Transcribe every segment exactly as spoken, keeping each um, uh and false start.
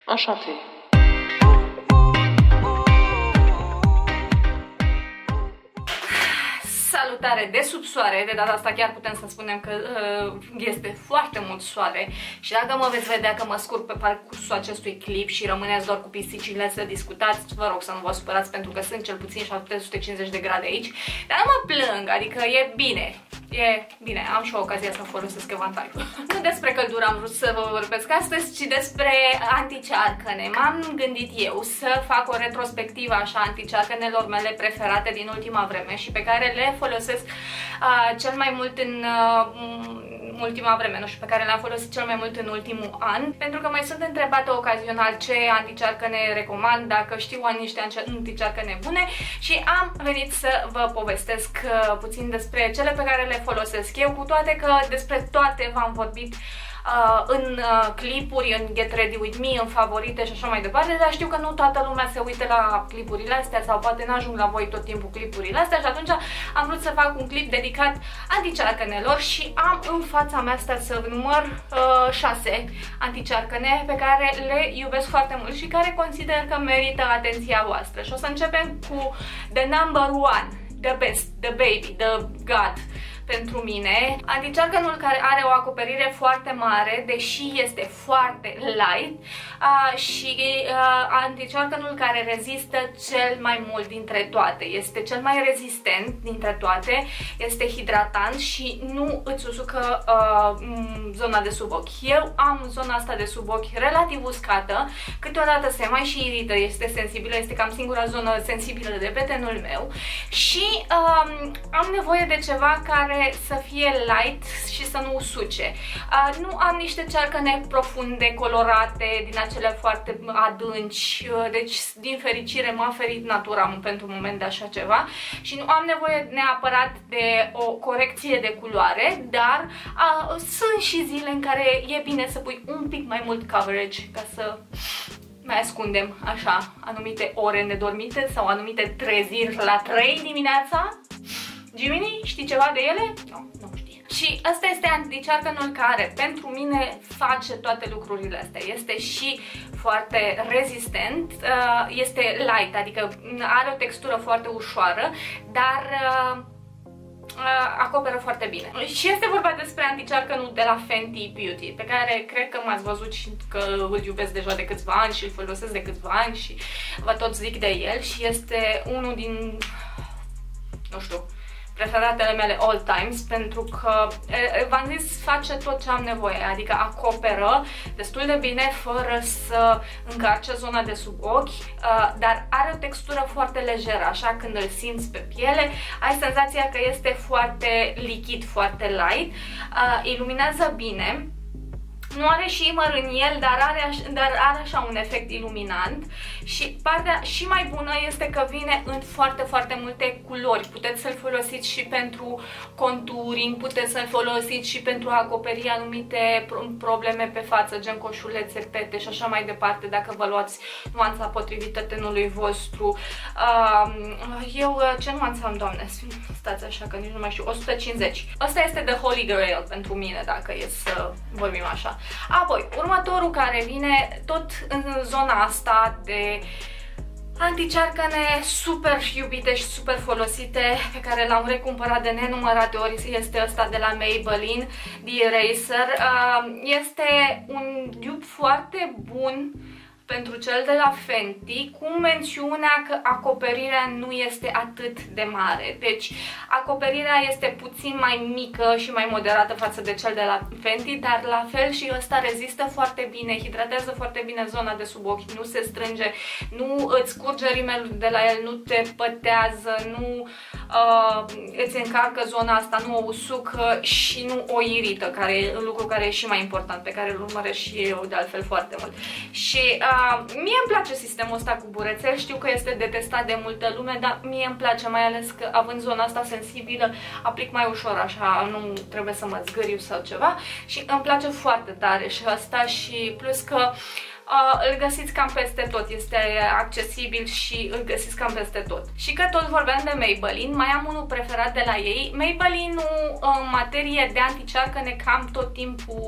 Așa fi. Salutare de sub soare, de data asta chiar putem să spunem că uh, este foarte mult soare și dacă mă veți vedea că mă scurg pe parcursul acestui clip și rămâneți doar cu pisicile să discutați, vă rog să nu vă supărați pentru că sunt cel puțin șapte sute cincizeci de grade aici, dar nu mă plâng, adică e bine. E bine, am și o ocazia să folosesc evantaiul. Nu despre căldură am vrut să vă vorbesc astăzi, ci despre anticearcăne. M-am gândit eu să fac o retrospectivă așa anticearcănelor mele preferate din ultima vreme și pe care le folosesc uh, cel mai mult în uh, ultima vreme, nu știu, pe care le-am folosit cel mai mult în ultimul an, pentru că mai sunt întrebată ocazional ce anticearcăne recomand, dacă știu niște anticearcăne bune și am venit să vă povestesc uh, puțin despre cele pe care le folosesc eu, cu toate că despre toate v-am vorbit uh, în uh, clipuri, în Get Ready With Me, în favorite și așa mai departe, dar știu că nu toată lumea se uită la clipurile astea sau poate n-ajung la voi tot timpul clipurile astea și atunci am vrut să fac un clip dedicat anticearcănelor și am în fața mea, stă să număr uh, șase anticearcăne pe care le iubesc foarte mult și care consider că merită atenția voastră. Și o să începem cu the number one, the best, the baby, the god pentru mine. Anticearcănul care are o acoperire foarte mare, deși este foarte light, uh, și uh, anticearcănul care rezistă cel mai mult dintre toate. Este cel mai rezistent dintre toate, este hidratant și nu îți usucă uh, zona de sub ochi. Eu am zona asta de sub ochi relativ uscată, câteodată se mai și irită, este sensibilă, este cam singura zonă sensibilă de pe tenul meu și uh, am nevoie de ceva care să fie light și să nu usuce. Uh, nu am niște cearcăne profunde, colorate, din acele foarte adânci, uh, deci din fericire m-a ferit natura pentru moment de așa ceva și nu am nevoie neapărat de o corecție de culoare, dar uh, sunt și zile în care e bine să pui un pic mai mult coverage ca să mai ascundem așa anumite ore nedormite sau anumite treziri la trei dimineața. Jiminy, știi ceva de ele? Nu, nu știi. Și ăsta este anticearcănul care pentru mine face toate lucrurile astea. Este și foarte rezistent, este light, adică are o textură foarte ușoară, dar acoperă foarte bine. Și este vorba despre anticearcănul de la Fenty Beauty, pe care cred că m-ați văzut și că îl iubesc deja de câțiva ani și îl folosesc de câțiva ani și vă tot zic de el și este unul din, nu știu, preferatele mele all times, pentru că v-am zis, face tot ce am nevoie, adică acoperă destul de bine fără să încarce zona de sub ochi, dar are o textură foarte lejeră, așa când îl simți pe piele ai senzația că este foarte lichid, foarte light, iluminează bine. Nu are shimmer în el, dar are, dar are așa un efect iluminant și partea și mai bună este că vine în foarte, foarte multe culori. Puteți să-l folosiți și pentru conturing, puteți să-l folosiți și pentru a acoperi anumite probleme pe față, gen coșulețe, pete și așa mai departe, dacă vă luați nuanța potrivită tenului vostru. Eu ce nuanță am, doamne? Stați așa că nici nu mai știu, o sută cincizeci. Asta este the Holy Grail pentru mine, dacă e să vorbim așa. Apoi, următorul care vine tot în zona asta de anticearcăne super iubite și super folosite, pe care l-am recumpărat de nenumărate ori, este ăsta de la Maybelline, The Eraser. Este un dupe foarte bun pentru cel de la Fenty, cu mențiunea că acoperirea nu este atât de mare. Deci acoperirea este puțin mai mică și mai moderată față de cel de la Fenty, dar la fel și ăsta rezistă foarte bine, hidratează foarte bine zona de sub ochi, nu se strânge, nu îți curge rimelul de la el, nu te pătează, nu uh, îți încarcă zona asta, nu o usucă și nu o irită, care e un lucru care e și mai important, pe care îl urmăresc și eu de altfel foarte mult. Și uh, Uh, mie îmi place sistemul ăsta cu burețel, știu că este detestat de multă lume, dar mie îmi place, mai ales că având zona asta sensibilă, aplic mai ușor așa, nu trebuie să mă zgâriu sau ceva și îmi place foarte tare și asta și plus că Uh, îl găsiți cam peste tot, este accesibil și îl găsiți cam peste tot. Și că tot vorbeam de Maybelline, mai am unul preferat de la ei. Maybelline-ul în materie de anticearcăne cam tot timpul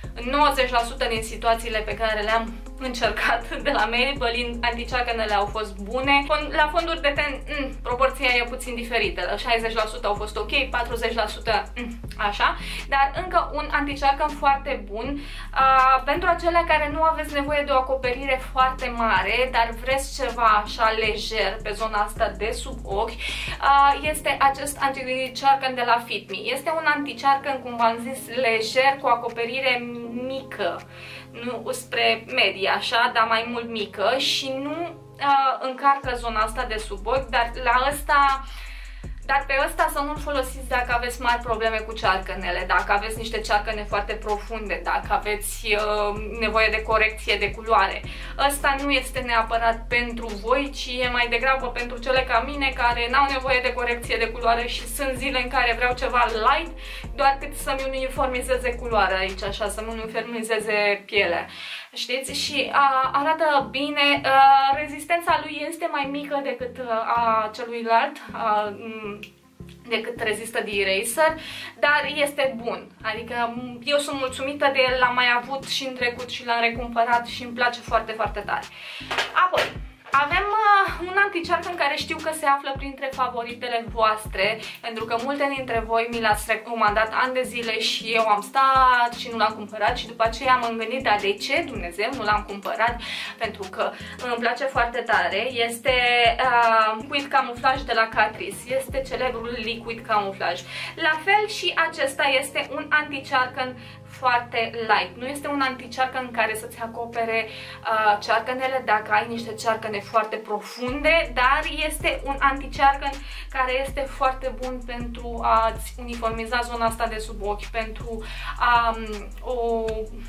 În nouăzeci la sută din situațiile pe care le-am încercat de la Maybelline, anticearcănele au fost bune. La fonduri de ten, mm, proporția e puțin diferită. La șaizeci la sută au fost ok, patruzeci la sută mm, așa. Dar încă un anticearcăn foarte bun uh, pentru acele care nu aveți nevoie de o acoperire foarte mare, dar vreți ceva așa lejer pe zona asta de sub ochi. Uh, este acest anticearcăn de la Fit Me. Este un anticearcăn, cum v-am zis, lejer, cu acoperire mică, nu spre medie, așa, dar mai mult mică și nu uh, încarcă zona asta de sub ochi, dar la ăsta, dar pe ăsta să nu-l folosiți dacă aveți mari probleme cu cearcănele, dacă aveți niște cearcăne foarte profunde, dacă aveți uh, nevoie de corecție de culoare. Ăsta nu este neapărat pentru voi, ci e mai degrabă pentru cele ca mine care n-au nevoie de corecție de culoare și sunt zile în care vreau ceva light, doar cât să-mi uniformizeze culoarea aici, așa, să-mi uniformizeze pielea. Știți? Și a, arată bine, a, rezistența lui este mai mică decât a celuilalt, a, decât rezistă de eraser, dar este bun. Adică eu sunt mulțumită de el, l-am mai avut și în trecut și l-am recumpărat și îmi place foarte, foarte tare. Apoi, avem uh, un anticearcăn care știu că se află printre favoritele voastre, pentru că multe dintre voi mi l-ați recomandat ani de zile și eu am stat și nu l-am cumpărat și după aceea m-am gândit, dar de ce Dumnezeu nu l-am cumpărat? Pentru că îmi place foarte tare. Este uh, Liquid Camouflage de la Catrice. Este celebrul Liquid Camouflage. La fel și acesta este un anticearcăn foarte light. Nu este un anticearcăn care să-ți acopere uh, cearcănele dacă ai niște cearcăne foarte profunde, dar este un anticearcăn care este foarte bun pentru a-ți uniformiza zona asta de sub ochi, pentru a um, o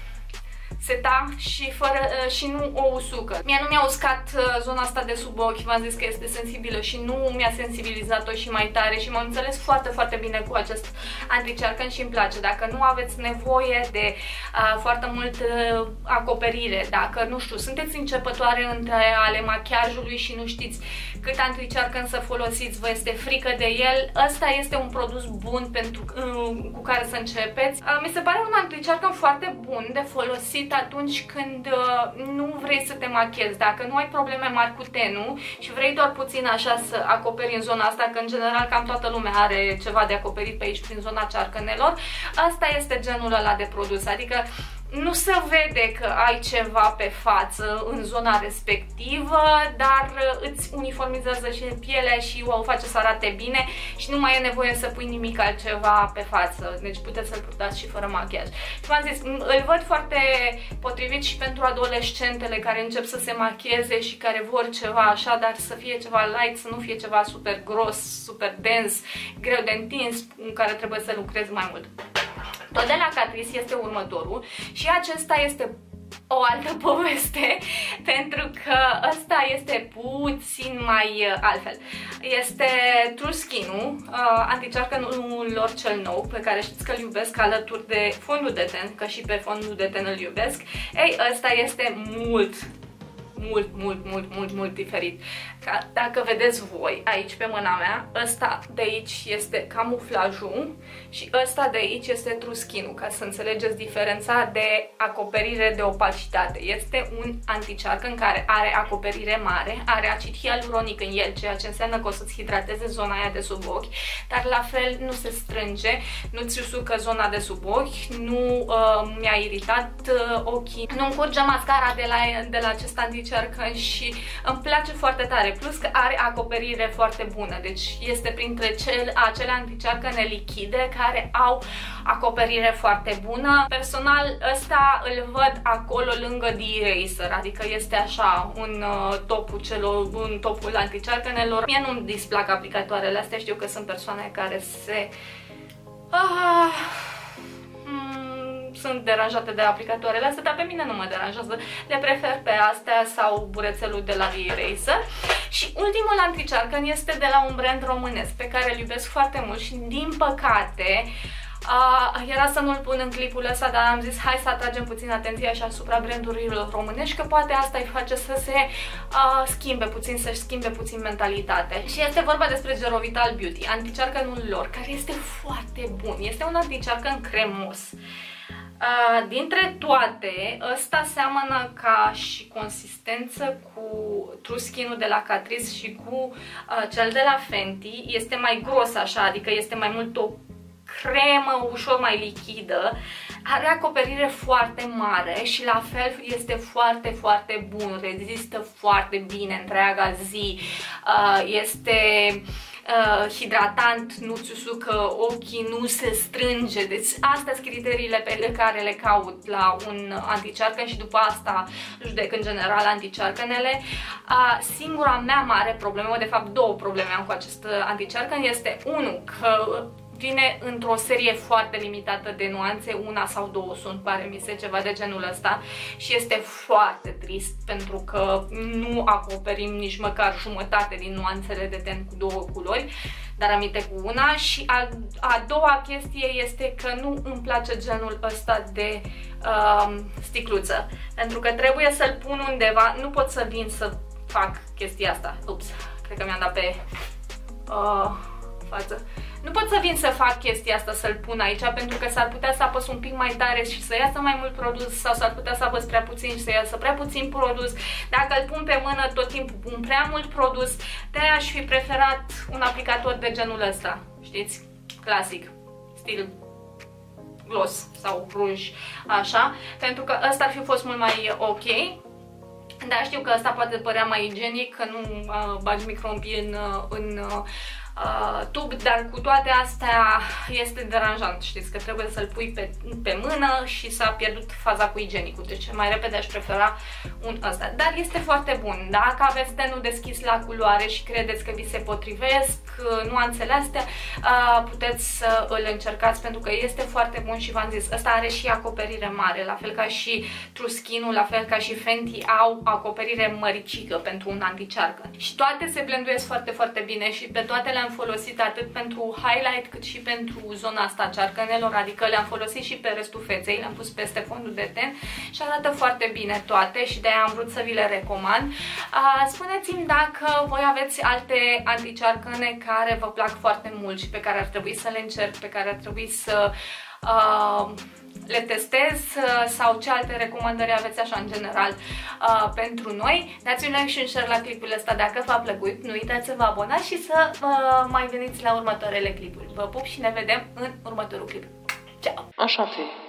seta și, fără, și nu o usucă. Mie nu mi-a uscat zona asta de sub ochi, v-am zis că este sensibilă și nu mi-a sensibilizat-o și mai tare și m-am înțeles foarte, foarte bine cu acest anticearcăn și îmi place. Dacă nu aveți nevoie de uh, foarte mult uh, acoperire, dacă, nu știu, sunteți începătoare între ale machiajului și nu știți cât anticearcăn să folosiți, vă este frică de el, ăsta este un produs bun pentru, uh, cu care să începeți. Uh, mi se pare un anticearcăn foarte bun de folosit atunci când uh, nu vrei să te machiezi, dacă nu ai probleme mari cu tenul și vrei doar puțin așa să acoperi în zona asta, că în general cam toată lumea are ceva de acoperit pe aici prin zona cearcănelor, asta este genul ăla de produs, adică nu se vede că ai ceva pe față în zona respectivă, dar îți uniformizează și pielea și o face să arate bine și nu mai e nevoie să pui nimic altceva pe față. Deci puteți să-l purtați și fără machiaj. Și v-am zis, îl văd foarte potrivit și pentru adolescentele care încep să se machieze și care vor ceva așa, dar să fie ceva light, să nu fie ceva super gros, super dens, greu de întins, în care trebuie să lucrezi mai mult. Tot de la Catrice este următorul și acesta este o altă poveste, pentru că ăsta este puțin mai altfel. Este True Skin-ul, uh, anticearcănul lor cel nou, pe care știți că îl iubesc alături de fondul de ten, că și pe fondul de ten îl iubesc. Ei, ăsta este mult, mult, mult, mult, mult, mult diferit. Ca, dacă vedeți voi aici pe mâna mea, ăsta de aici este camuflajul și ăsta de aici este True Skin-ul, ca să înțelegeți diferența de acoperire, de opacitate. Este un anticearcăn care are acoperire mare, are acid hialuronic în el, ceea ce înseamnă că o să-ți hidrateze zona aia de sub ochi, dar la fel nu se strânge, nu-ți usucă zona de sub ochi, nu uh, mi-a iritat uh, ochii, nu-mi curge mascara de la, de la acest anticearcăn și îmi place foarte tare. Plus că are acoperire foarte bună, deci este printre cel, acele anticearcăne lichide care au acoperire foarte bună. Personal ăsta îl văd acolo lângă The Eraser, adică este așa un uh, topul celor, un topul anticearcănelor. Mie nu-mi displac aplicatoarele astea, știu că sunt persoane care se ah, sunt deranjate de aplicatoarele astea, dar pe mine nu mă deranjează. Le prefer pe astea sau burețelul de la The Eraser. Și ultimul anticearcăn este de la un brand românesc pe care îl iubesc foarte mult și din păcate Uh, era să nu-l pun în clipul ăsta, dar am zis hai să atragem puțin atenția și asupra brandurilor românești, că poate asta îi face să se uh, schimbe puțin, să-și schimbe puțin mentalitatea. Și este vorba despre Gerovital Beauty, anticearcănul lor, care este foarte bun. Este un anticearcăn cremos. Uh, dintre toate, ăsta seamănă ca și consistență cu True Skin-ul de la Catrice și cu uh, cel de la Fenty. Este mai gros așa, adică este mai mult o cremă ușor mai lichidă. Are acoperire foarte mare și la fel este foarte, foarte bun. Rezistă foarte bine întreaga zi. Uh, este... Uh, hidratant, nu ți usucă ochii, nu se strânge. Deci astea sunt criteriile pe care le caut la un anticearcăn și după asta judec în general anticearcănele. Uh, singura mea mare problemă, de fapt două probleme am cu acest anticearcăn, este unul că vine într-o serie foarte limitată de nuanțe, una sau două sunt, pare mi se, ceva de genul ăsta, și este foarte trist pentru că nu acoperim nici măcar jumătate din nuanțele de ten cu două culori, dar aminte cu una. Și a, a doua chestie este că nu îmi place genul ăsta de uh, sticluță, pentru că trebuie să-l pun undeva, nu pot să vin să fac chestia asta. Ups, cred că mi-am dat pe uh, față. Nu pot să vin să fac chestia asta, să-l pun aici, pentru că s-ar putea să apăs un pic mai tare și să iasă mai mult produs, sau s-ar putea să apăs prea puțin și să iasă prea puțin produs. Dacă îl pun pe mână, tot timpul pun prea mult produs. De-aia aș fi preferat un aplicator de genul ăsta, știți? Clasic, stil gloss sau ruj, așa, pentru că ăsta ar fi fost mult mai ok. Dar știu că ăsta poate părea mai igienic, că nu uh, bagi microunghii în, în uh, Uh, tub, dar cu toate astea este deranjant, știți că trebuie să-l pui pe, pe mână și s-a pierdut faza cu igienicul, deci mai repede aș prefera un ăsta, dar este foarte bun. Dacă aveți tenul deschis la culoare și credeți că vi se potrivesc uh, nuanțele astea, uh, puteți să îl încercați pentru că este foarte bun și v-am zis, ăsta are și acoperire mare, la fel ca și True Skin-ul, la fel ca și Fenty au acoperire măricică pentru un anticearcăn. Și toate se blenduiesc foarte, foarte bine și pe toate le-am folosit atât pentru highlight cât și pentru zona asta cearcănelor, adică le-am folosit și pe restul feței, le-am pus peste fondul de ten și arată foarte bine toate și de-aia am vrut să vi le recomand. Spuneți-mi dacă voi aveți alte anticearcăne care vă plac foarte mult și pe care ar trebui să le încerc, pe care ar trebui să uh, le testez, sau ce alte recomandări aveți așa în general uh, pentru noi. Dați un like și un share la clipul ăsta dacă v-a plăcut. Nu uitați să vă abonați și să uh, mai veniți la următoarele clipuri. Vă pup și ne vedem în următorul clip. Ciao! Așa fi.